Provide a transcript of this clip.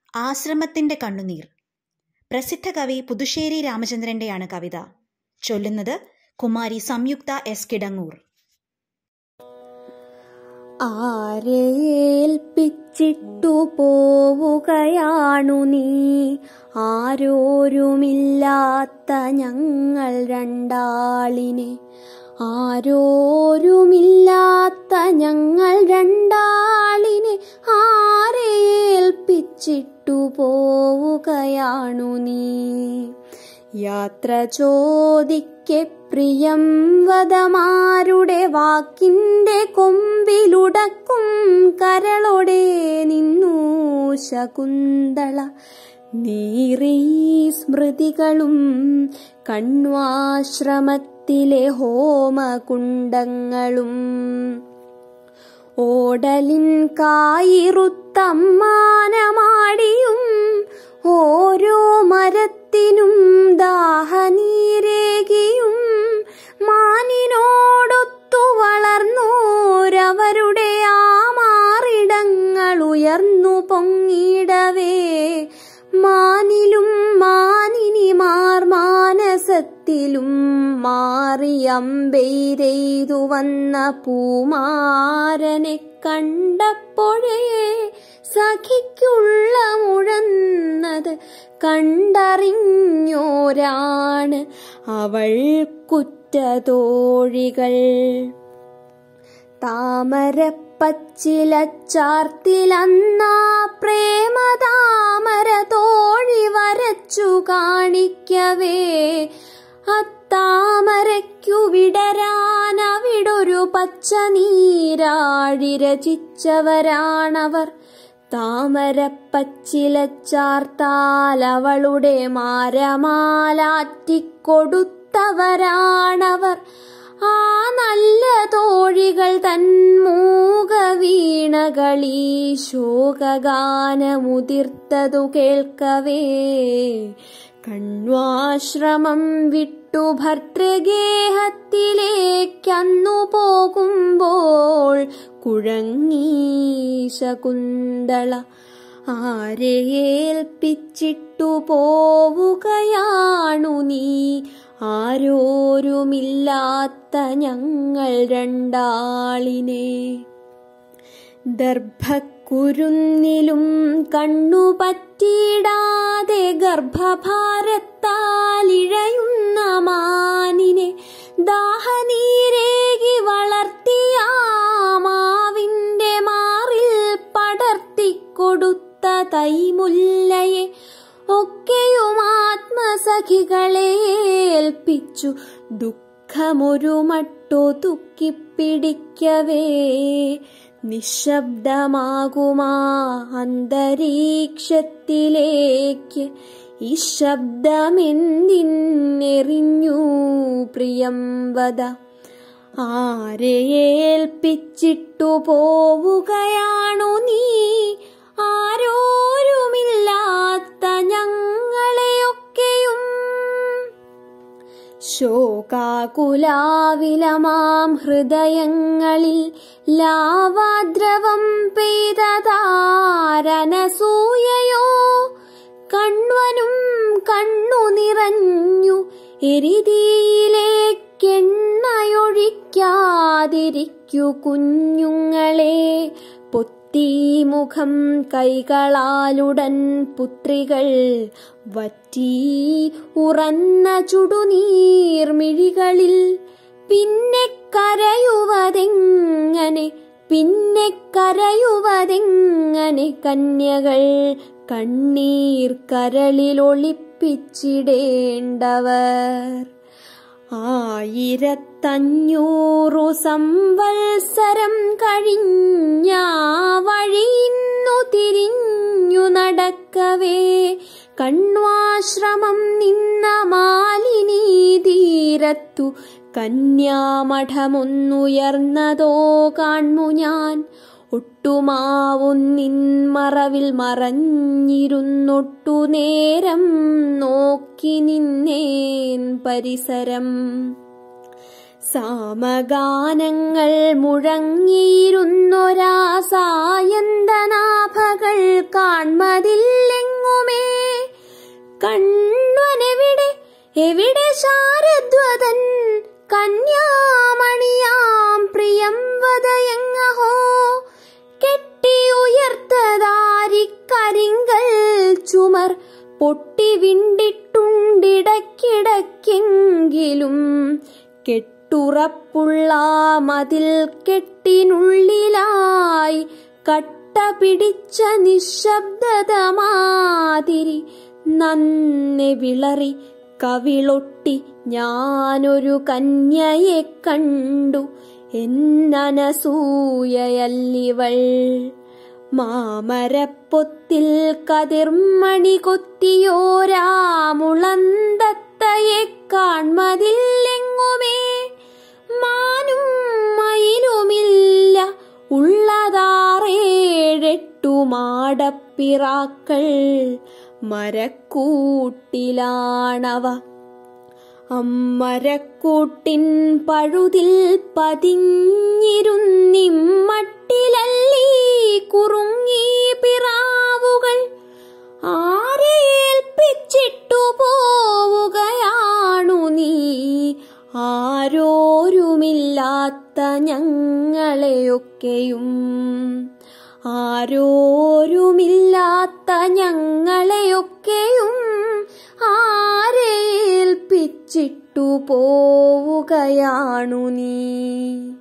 ആശ്രമത്തിന്റെ കണ്ണുനീർ. പ്രസിദ്ധ കവി പുതുശ്ശേരി രാമചന്ദ്രന്റെയാണ് കവിത. ചൊല്ലുന്നത് കുമാരി സംയുക്ത എസ് കിടങ്ങൂർ. ആരേൽപ്പിച്ചിട്ടു പോവുകയാണു നീ, ആരോരുമില്ലാത്ത ഞങ്ങൾ രണ്ടാളിനെ. ആരോരുമില്ലാത്ത ഞങ്ങൾ രണ്ടാളിനെ ആരേൽപ്പിച്ചിട്ടു പോവുകയാണു നീ. യാത്ര ചോദിക്കെ പ്രിയം വദമാരുടെ വാക്കിന്റെ കൊമ്പിലുടക്കും കരളോടെ നിന്നു ശകുന്തള. നീറി സ്മൃതികളും കണ്വാശ്രമത്തിലെ ഹോമകുണ്ടങ്ങളും ഓടലിൻ കായിറുത്തമ്മാനമാടിയും ഓരോ മരത്തിനും ദാഹനീരേകിയും മാനിനോടൊത്തു വളർന്നോരവരുടെ ആ മാറിടങ്ങൾ ഉയർന്നു പൊങ്ങിടവേ, മാനിലും മാനിനിമാർ മാനസത്തിലും മാറിയമ്പെയ്തെയ്തു വന്ന പൂമാരനെ കണ്ടപ്പോഴേ സഖിക്കുള്ള മുഴന്നത് കണ്ടറിഞ്ഞോരാണ് അവൾ കുറ്റതോഴികൾ. താമരപ്പച്ചിലച്ചാർത്തിലന്നാ പ്രേമതാമര തോഴി വരച്ചു കാണിക്കവേ, അത്താമരയ്ക്കു വിടരാനവിടൊരു പച്ച നീരാഴി രചിച്ചവരാണവർ. താമരപ്പച്ചിലച്ചാർത്താൽ അവളുടെ മാരമാലാറ്റിക്കൊടുത്തവരാണവർ. ആ നല്ല തോഴികൾ തൻ മൂകവീണകളീ ശോകഗാനമുതിർത്തതു കേൾക്കവേ, കണ്വാശ്രമം വിട്ടു ഭർതൃഗേഹത്തിലേക്കന്നു പോകുമ്പോൾ കുഴങ്ങി ശകുന്തള. ആരേൽപ്പിച്ചിട്ടു പോവുകയാണു നീ, ആരോരുമില്ലാത്ത ഞങ്ങൾ രണ്ടാളിനെ. ദർഭക്കുരുന്നിലും കണ്ണുപറ്റിയിടാതെ ഗർഭഭാരത്താലിഴയുന്ന മാനിനെ ദാഹനീരേകി വളർത്തിയ മാവിന്റെ മാറിൽ പടർത്തിക്കൊടുത്ത തൈമുല്ലയെ ഒക്കെയും ആത്മസഖികളെ ഏൽപ്പിച്ചു ദുഃഖമൊരു മട്ടൊതുക്കിപ്പിടിക്കവേ, നിശബ്ദമാകുമാ അന്തരീക്ഷത്തിലേക്ക് ഈ ശബ്ദമെന്തിന്നെറിഞ്ഞു പ്രിയം വദ. ആരെയേൽപ്പിച്ചിട്ടു പോവുകയാണു നീ, ആരോരുമില്ലാത്ത ഞങ്ങളെയൊക്കെയും. ശോകാകുലാവിലമാം ഹൃദയങ്ങളിൽ ലാവാദ്രവം പെയ്തതാരനസൂയയോ, കണ്വനും കണ്ണു നിറഞ്ഞു എരിതിയിലേക്കെണ്ണയൊഴിക്കാതിരിക്കു കുഞ്ഞുങ്ങളെ. പൊത്തിമുഖം കൈകളാലുടൻ പുത്രികൾ വറ്റി ഉറന്ന ചുടുനീർമിഴികളിൽ പിന്നെ കരയുവതെങ്ങനെ കന്യകൾ കണ്ണീർ കരളിലൊളിപ്പിച്ചിടേണ്ടവർ. 1500 സംവത്സരം കഴിഞ്ഞ വഴിയിന്നു തിരിഞ്ഞു നടക്കവേ, കണ്വാശ്രമം നിന്ന മാലിനീ തീരത്തു കന്യാമഠമൊന്നുയർന്നതോ കാൺമു ഞാൻ. ഒട്ടുമാവൊന്നിൻ മറവിൽ മറഞ്ഞിരുന്നൊട്ടു നേരം നോക്കി നിന്നേൻ പരിസരം. സാമഗാനങ്ങൾ മുഴങ്ങിയിരുന്നൊരാ സായന്തനാഭകൾ കാൺമതില്ലെങ്കിൽ കണ്വനെവിടെ, എവിടെ ശാരദ്വതൻ കന്യാമണിയാം പ്രിയം വദയങ്ങഹോ. കെട്ടിയുയർത്തതാരിക്കരിങ്കൽ ചുമർ പൊട്ടി വിണ്ടിട്ടുണ്ടിടക്കിടക്കെങ്കിലും കെട്ടുറപ്പുള്ള മതിൽ കെട്ടിനുള്ളിലായി കട്ട പിടിച്ച നിശബ്ദത മാതിരി നന്നെ വിളറി കവിളൊട്ടി ഞാനൊരു കന്യയെ കണ്ടു. എന്നനസൂയയല്ലിവൾ മാമരപ്പൊത്തിൽ കതിർമണി കൊത്തിയോരാമുളന്തത്തയെ കാൺമതില്ലെങ്ങുമേ. മാനും മയിലുമില്ല, ഉള്ളതാറേഴെട്ടു മാടപ്പിറാക്കൾ മരക്കൂട്ടിലാണവ. അമ്മരക്കൂട്ടിൻ പഴുതിൽ പതിഞ്ഞിരുന്നിമ്മട്ടിലല്ലീ കുറുങ്ങി പിറാവുകൾ. ആരേൽപ്പിച്ചിട്ടു പോവുകയാണു നീ, ആരോരുമില്ലാത്ത ഞങ്ങളെയൊക്കെയും, ആരോരുമില്ലാത്ത ഞങ്ങളെയൊക്കെയും ആരേൽപ്പിച്ചിട്ടു പോവുകയാണു നീ.